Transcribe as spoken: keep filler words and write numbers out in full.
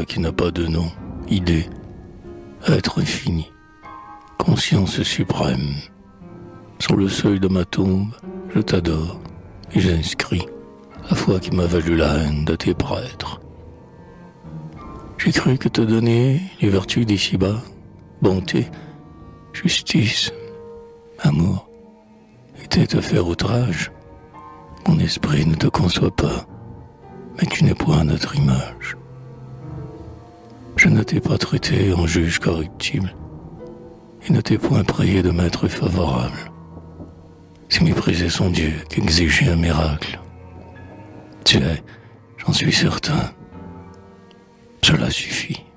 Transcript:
qui n'a pas de nom, idée, être infini, conscience suprême. Sur le seuil de ma tombe, je t'adore et j'inscris la foi qui m'a valu la haine de tes prêtres. J'ai cru que te donner les vertus d'ici-bas, bonté, justice, amour, était te faire outrage. Mon esprit ne te conçoit pas, mais tu n'es point notre image. Je ne t'ai pas traité en juge corruptible, et ne t'ai point prié de m'être favorable. C'est mépriser son Dieu qu'exiger un miracle. Tu es, j'en suis certain, cela suffit.